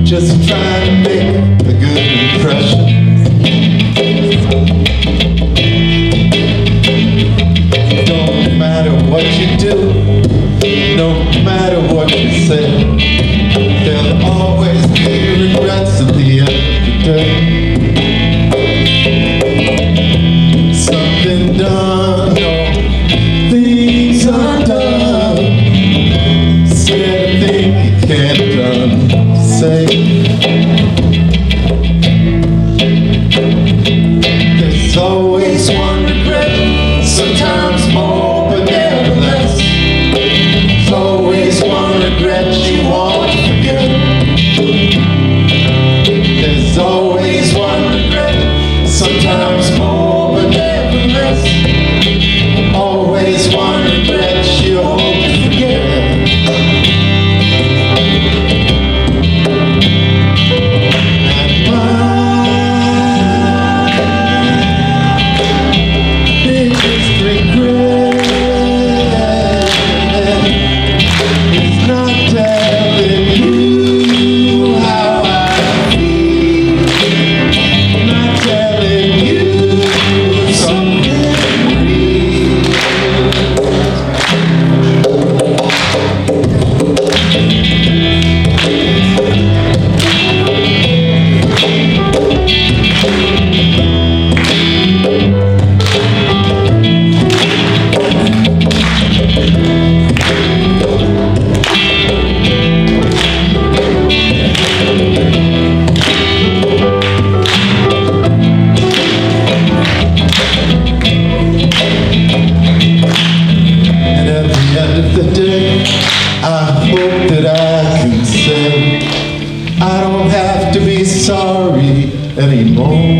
just trying to make a good impression. No matter what you do, no matter what you say, there'll always be regrets at the end of the day. Something done, no, things undone. Say a thing you can't unsay. There's always one regret, sometimes more, but never less. There's always one regret you want to forget. There's always one regret, sometimes more, but never less. Always one regret you hope to forget. And my biggest regret is not telling you how I feel, not telling you something real. And at the end of the day, I hope that I can say I don't have to be sorry anymore.